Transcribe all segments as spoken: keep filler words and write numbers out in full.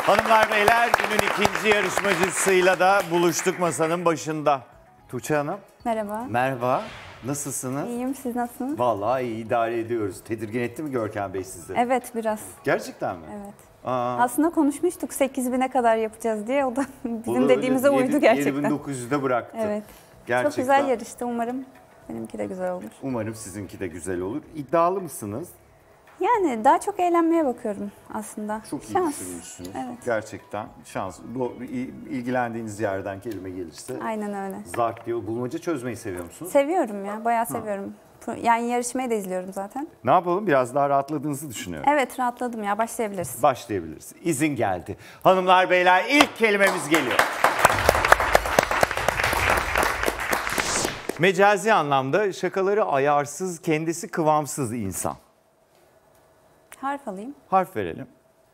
Hanımlar beyler, günün ikinci yarışmacısıyla da buluştuk masanın başında. Tuğçe Hanım. Merhaba. Merhaba. Nasılsınız? İyiyim, siz nasılsınız? Vallahi iyi, idare ediyoruz. Tedirgin etti mi Görkem Bey sizi? Evet, biraz. Gerçekten mi? Evet. Aa. Aslında konuşmuştuk sekiz bine kadar yapacağız diye. O da bizim Olur, dediğimize öyle. uydu gerçekten. yedi bin dokuz yüzde bıraktı. Evet. Gerçekten. Çok güzel yarıştı. Umarım benimki de güzel olur. Umarım sizinki de güzel olur. İddialı mısınız? Yani daha çok eğlenmeye bakıyorum aslında. Çok iyi Şans. düşünmüşsünüz. Evet. Gerçekten şans. Bu ilgilendiğiniz yerden kelime gelirse. Aynen öyle. Zark diye bulmaca çözmeyi seviyor musunuz? Seviyorum ya, bayağı seviyorum. Yani yarışmayı da izliyorum zaten. Ne yapalım? Biraz daha rahatladığınızı düşünüyorum. Evet, rahatladım ya. Başlayabiliriz. Başlayabiliriz. İzin geldi. Hanımlar beyler, ilk kelimemiz geliyor. Mecazi anlamda şakaları ayarsız, kendisi kıvamsız insan. Harf alayım. Harf verelim.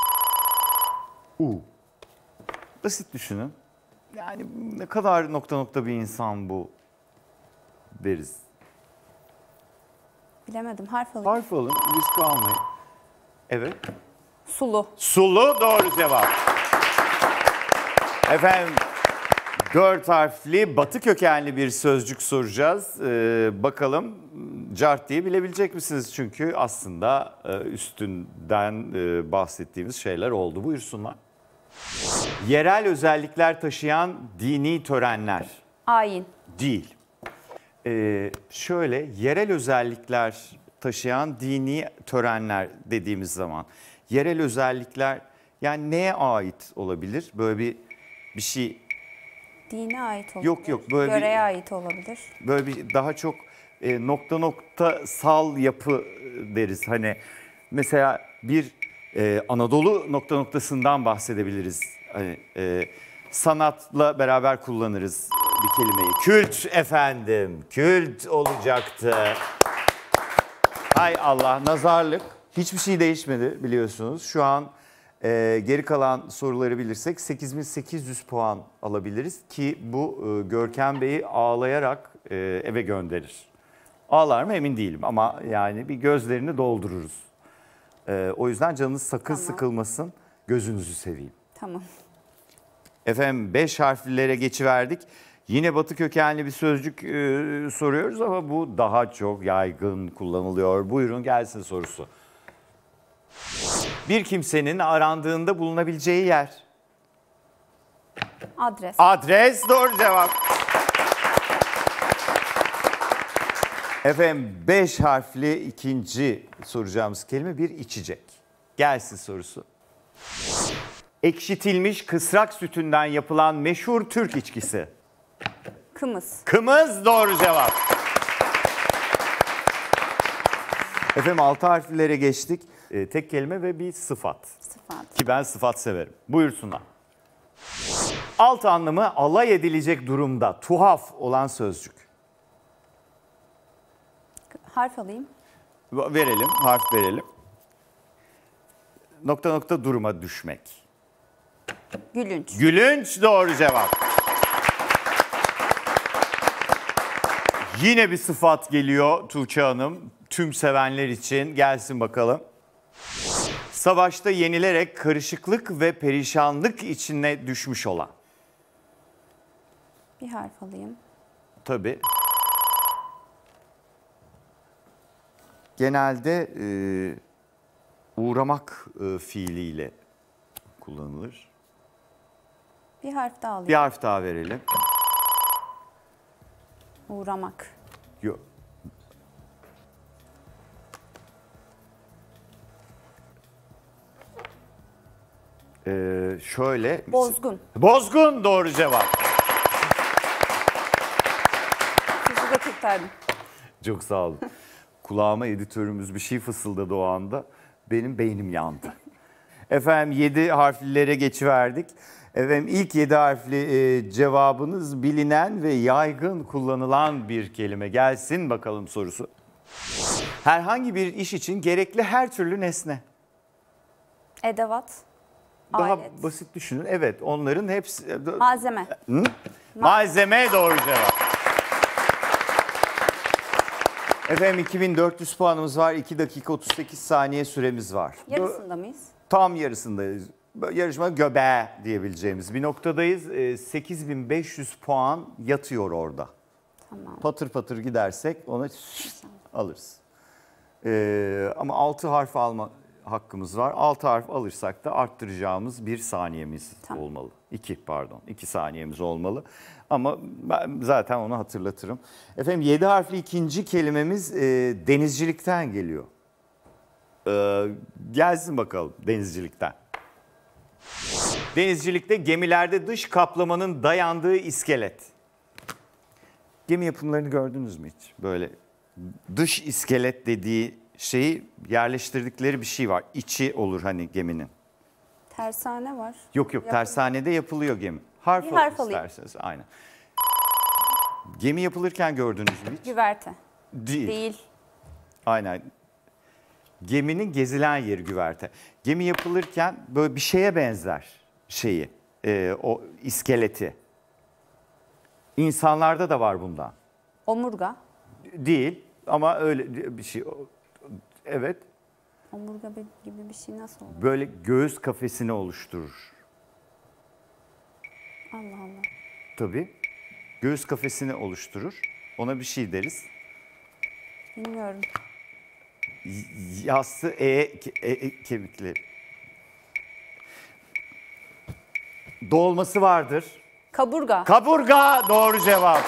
U. Basit düşünün. Yani ne kadar nokta nokta bir insan bu deriz. Bilemedim. Harf alayım. Harf alın, risk almayın. Evet. Sulu. Sulu doğru cevap. Efendim, dört harfli batı kökenli bir sözcük soracağız. Ee, bakalım cart diye bilebilecek misiniz? Çünkü aslında e, üstünden e, bahsettiğimiz şeyler oldu. Buyursunlar. Yerel özellikler taşıyan dini törenler. Ayin. Değil. Ee, şöyle yerel özellikler taşıyan dini törenler dediğimiz zaman yerel özellikler yani neye ait olabilir? Böyle bir bir şey Dine ait olabilir. Yok, yok, böyle bir- Yöreye ait olabilir. böyle bir daha çok e, nokta nokta sal yapı deriz. Hani mesela bir e, Anadolu nokta noktasından bahsedebiliriz. Hani e, sanatla beraber kullanırız bir kelimeyi. Kült efendim, kült olacaktı. Hay Allah, nazarlık. Hiçbir şey değişmedi biliyorsunuz. Şu an e, geri kalan soruları bilirsek sekiz bin sekiz yüz puan alabiliriz ki bu e, Görkem Bey'i ağlayarak e, eve gönderir. Ağlar mı emin değilim ama yani bir gözlerini doldururuz. E, o yüzden canınız sakın Tamam. sıkılmasın, gözünüzü seveyim. Tamam. Efendim beş harflilere geçiverdik. Yine batı kökenli bir sözcük e, soruyoruz ama bu daha çok yaygın kullanılıyor. Buyurun gelsin sorusu. Bir kimsenin arandığında bulunabileceği yer. Adres. Adres doğru cevap. Efendim beş harfli ikinci soracağımız kelime bir içecek. Gelsin sorusu. Ekşitilmiş kısrak sütünden yapılan meşhur Türk içkisi. Kımız. Kımız doğru cevap. Efendim altı harflere geçtik. Ee, tek kelime ve bir sıfat. Sıfat. Ki ben sıfat severim. Buyursunlar. Alt anlamı alay edilecek durumda tuhaf olan sözcük. Harf alayım. Verelim, harf verelim. Nokta nokta duruma düşmek. Gülünç. Gülünç doğru cevap. Yine bir sıfat geliyor Tuğçe Hanım. Tüm sevenler için gelsin bakalım. Savaşta yenilerek karışıklık ve perişanlık içine düşmüş olan. Bir harf alayım. Tabii. Genelde e, uğramak e, fiiliyle kullanılır. Bir harf daha alayım. Bir harf daha verelim. Uğramak. Yok. Ee, şöyle. Bozgun. Bozgun doğru cevap. Sizi de kurtardım. Çok sağ olun. Kulağıma editörümüz bir şey fısıldadı o anda. Benim beynim yandı. Efendim yedi harflilere geçiverdik. Efendim ilk yedi harfli e, cevabınız bilinen ve yaygın kullanılan bir kelime. Gelsin bakalım sorusu. Herhangi bir iş için gerekli her türlü nesne. Edevat. Daha Alet. basit düşünün. Evet, onların hepsi... Malzeme. Hı? Malzeme doğru cevap. Efendim iki bin dört yüz puanımız var. iki dakika otuz sekiz saniye süremiz var. Yarısında mıyız? Tam yarısındayız. yarışma göbeği diyebileceğimiz bir noktadayız. E, sekiz bin beş yüz puan yatıyor orada. Tamam. Patır patır gidersek onu alırız. E, ama altı harf alma hakkımız var. altı harf alırsak da arttıracağımız bir saniyemiz Tamam. olmalı. iki pardon iki saniyemiz olmalı. Ama ben zaten onu hatırlatırım. Efendim yedi harfli ikinci kelimemiz e, denizcilikten geliyor. E, gelsin bakalım denizcilikten. Denizcilikte gemilerde dış kaplamanın dayandığı iskelet. Gemi yapımlarını gördünüz mü hiç? Böyle dış iskelet dediği şeyi yerleştirdikleri bir şey var. İçi olur hani geminin. Tersane var. Yok yok Yapılıyor. tersanede yapılıyor gemi. Harf, Bir harf alayım alayım. isterseniz. Aynen. Gemi yapılırken gördünüz mü hiç? Güverte. Değil. Değil. Aynen. Geminin gezilen yeri güverte. Gemi yapılırken böyle bir şeye benzer şeyi, e, o iskeleti. İnsanlarda da var bundan. Omurga. Değil ama öyle bir şey. Evet, Omurga bir- gibi bir şey nasıl olur? böyle göğüs kafesini oluşturur. Allah Allah. Tabii. Göğüs kafesini oluşturur. Ona bir şey deriz. Bilmiyorum. Y- Yassı e, e, e kemikli. Dolması vardır. Kaburga. Kaburga doğru cevap.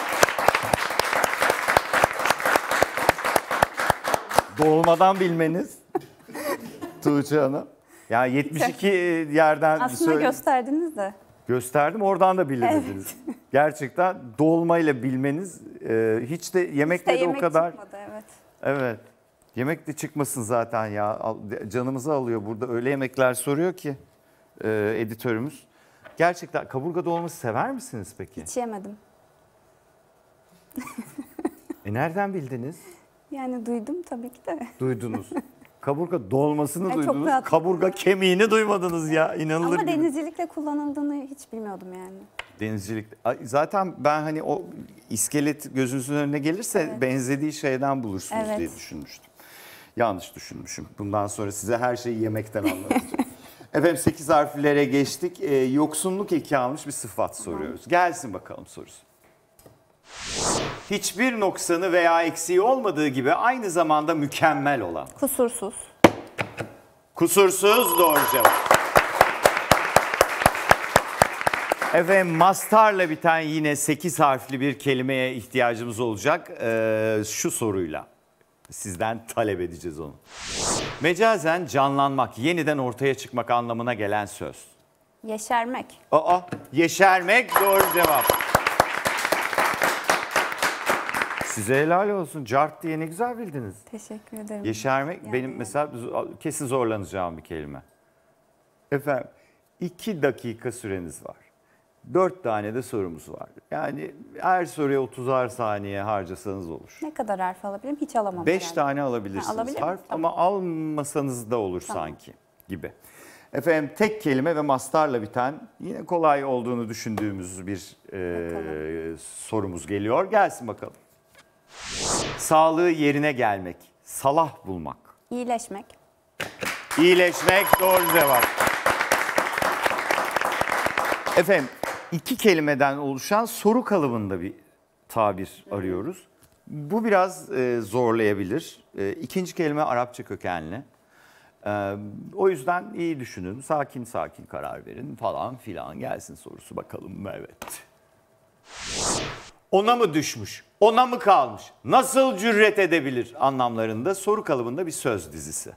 Dolmadan bilmeniz. Tuğçe Hanım. Yani yetmiş iki yerden Aslında söyle- gösterdiniz de. gösterdim oradan da bilemediniz. Gerçekten dolmayla bilmeniz e, hiç de yemekle İşte de o yemek kadar. çıkmadı, evet. Evet. Yemek de çıkmasın zaten ya. Al- Canımızı alıyor burada öyle yemekler soruyor ki e, editörümüz. Gerçekten kaburga dolması sever misiniz peki? Hiç yemedim. E nereden bildiniz? Yani duydum tabii ki de. Duydunuz. Kaburga dolmasını Ay, çok duydunuz. rahat. Kaburga kemiğini duymadınız ya. İnanılır Ama gibi. denizcilikle kullanıldığını hiç bilmiyordum yani. Denizcilik. Ay, zaten ben hani o iskelet gözünüzün önüne gelirse Evet. benzediği şeyden bulursunuz Evet. diye düşünmüştüm. Yanlış düşünmüşüm. Bundan sonra size her şeyi yemekten anlatacağım. Efendim sekiz harflere geçtik. Ee, yoksunluk eki almış bir sıfat soruyoruz. Gelsin bakalım sorusu. Hiçbir noksanı veya eksiği olmadığı gibi aynı zamanda mükemmel olan. Kusursuz. Kusursuz doğru cevap. Efendim mastarla biten yine sekiz harfli bir kelimeye ihtiyacımız olacak. Ee, şu soruyla sizden talep edeceğiz onu. Mecazen canlanmak, yeniden ortaya çıkmak anlamına gelen söz. Yeşermek. Aa, yeşermek doğru cevap. Size helal olsun. Cart diye ne güzel bildiniz. Teşekkür ederim. Yeşermek Yani- benim mesela z- kesin zorlanacağım bir kelime. Efendim iki dakika süreniz var. Dört tane de sorumuz var. Yani her soruya otuzar saniye harcasanız olur. Ne kadar harf alabilirim? Hiç alamam. Beş herhalde. tane alabilirsiniz Ha, alabilir miyim? harf Tamam. ama almasanız da olur Tamam. sanki gibi. Efendim tek kelime ve mastarla biten yine kolay olduğunu düşündüğümüz bir e, sorumuz geliyor. Gelsin bakalım. Sağlığı yerine gelmek, salah bulmak. İyileşmek. İyileşmek doğru cevap. Efendim iki kelimeden oluşan soru kalıbında bir tabir arıyoruz. Bu biraz e, zorlayabilir. E, ikinci kelime Arapça kökenli. E, o yüzden iyi düşünün, sakin sakin karar verin falan filan gelsin sorusu bakalım. Evet. Ona mı düşmüş, ona mı kalmış, nasıl cüret edebilir anlamlarında soru kalıbında bir söz dizisi.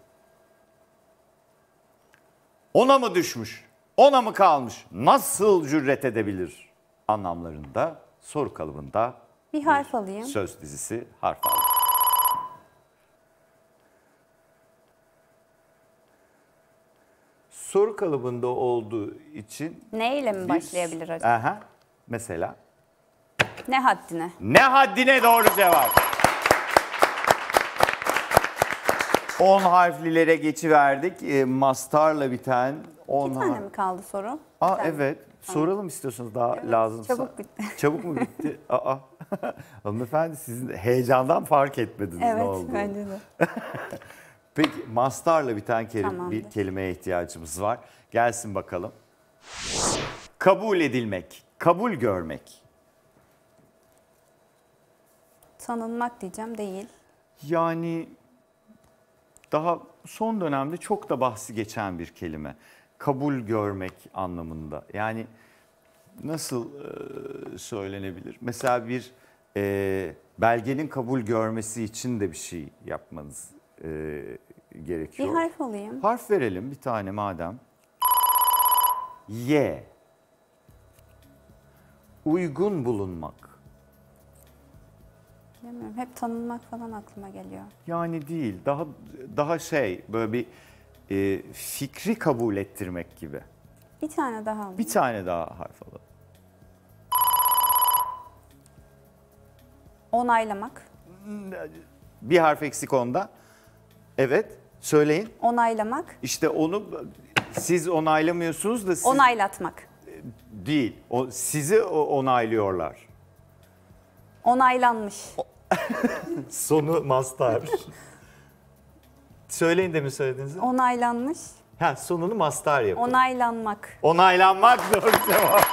Ona mı düşmüş, ona mı kalmış, nasıl cüret edebilir anlamlarında soru kalıbında Bir harf alayım. söz dizisi harf aldı. Soru kalıbında olduğu için Ne ile mi bir- başlayabilir acaba? Aha, mesela Ne haddine? ne haddine doğru cevap. on harflilere geçiverdik. E, mastarla biten on Bir tane harf. mi kaldı soru? Aa Bir tane. evet. Soralım istiyorsanız daha Evet, lazımsa. çabuk bitti. Çabuk mu bitti? Aa. Hanımefendi sizin heyecandan fark etmediniz Evet, ne oldu. bence de. Peki mastarla biten kelim, Tamamdır. bir kelimeye ihtiyacımız var. Gelsin bakalım. Kabul edilmek, kabul görmek. Tanınmak diyeceğim, değil. Yani daha son dönemde çok da bahsi geçen bir kelime. Kabul görmek anlamında. Yani nasıl e, söylenebilir? Mesela bir e, belgenin kabul görmesi için de bir şey yapmanız e, gerekiyor. Bir harf alayım. Harf verelim bir tane madem. Y. Uygun bulunmak. Bilmiyorum. Hep tanınmak falan aklıma geliyor. Yani değil. Daha daha şey böyle bir e, fikri kabul ettirmek gibi. Bir tane daha alayım. Bir tane daha harf alalım. Onaylamak. Bir harf eksik onda. Evet. Söyleyin. Onaylamak. İşte onu siz onaylamıyorsunuz da siz Onaylatmak. değil. O sizi o- onaylıyorlar. Onaylanmış. Sonu mastar. Söyleyin de mi söylediğinizi? Onaylanmış. Ha, sonunu mastar yapın. Onaylanmak. Onaylanmak doğru cevap.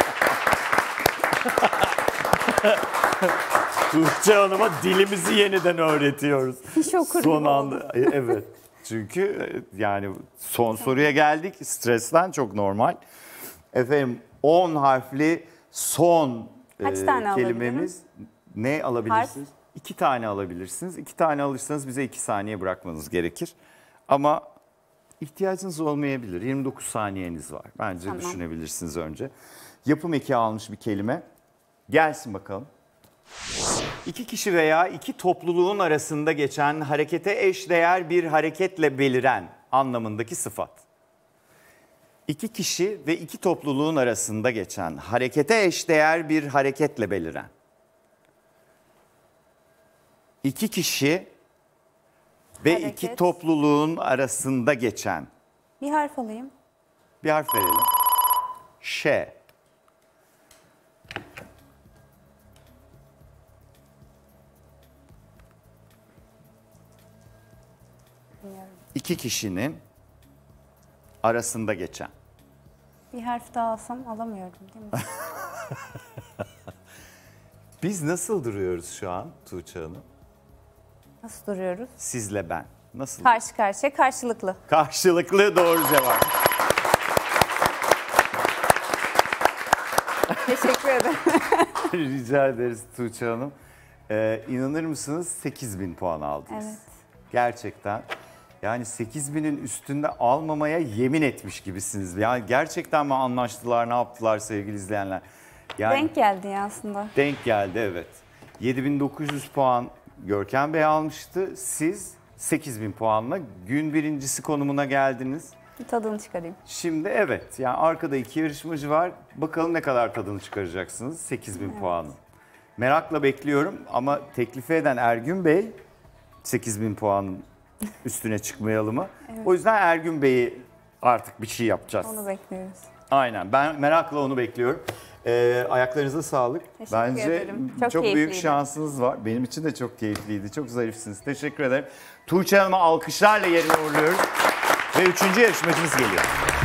Tuğçe Hanım'a dilimizi yeniden öğretiyoruz. Fiş okur Son gibi anda. E, Evet. Çünkü e, yani son soruya geldik. Stresten çok normal. Efendim on harfli son e, Kaç tane kelimemiz. Ne alabilirsiniz? İki tane alabilirsiniz. İki tane alırsanız bize iki saniye bırakmanız gerekir. Ama ihtiyacınız olmayabilir. yirmi dokuz saniyeniz var. Bence Tamam. düşünebilirsiniz önce. Yapım eki almış bir kelime. Gelsin bakalım. İki kişi veya iki topluluğun arasında geçen harekete eşdeğer bir hareketle beliren anlamındaki sıfat. İki kişi ve iki topluluğun arasında geçen harekete eşdeğer bir hareketle beliren. İki kişi ve Hareket. iki topluluğun arasında geçen. Bir harf alayım. Bir harf verelim. Ş. Bilmiyorum. İki kişinin arasında geçen. Bir harf daha alsam alamıyorum değil mi? Biz nasıl duruyoruz şu an Tuğçe Hanım? Nasıl duruyoruz? Sizle ben. Nasıl? Karşı karşıya, karşılıklı. Karşılıklı doğru cevap. Teşekkür ederim. Rica ederiz Tuğçe Hanım. Ee, inanır mısınız sekiz bin puan aldınız. Evet. Gerçekten. Yani sekiz binin üstünde almamaya yemin etmiş gibisiniz. Yani gerçekten mi anlaştılar, ne yaptılar sevgili izleyenler? Yani Denk geldi ya aslında. denk geldi, evet. yedi bin dokuz yüz puan Görkem Bey almıştı. Siz sekiz bin puanla gün birincisi konumuna geldiniz. Bir tadını çıkarayım. Şimdi evet, yani arkada iki yarışmacı var. Bakalım ne kadar tadını çıkaracaksınız sekiz bin puanın. Merakla bekliyorum ama teklifi eden Ergün Bey sekiz bin puanın üstüne çıkmayalım mı? O yüzden Ergün Bey'i artık bir şey yapacağız. Onu bekliyoruz. Aynen, ben merakla onu bekliyorum. Ee, ayaklarınıza sağlık. Teşekkür Bence ederim. Çok çok büyük keyifliydi. şansınız var. Benim için de çok keyifliydi. Çok zarifsiniz. Teşekkür ederim. Tuğçe Hanım'a alkışlarla yerine uğurluyoruz. Ve üçüncü yarışmacımız geliyor.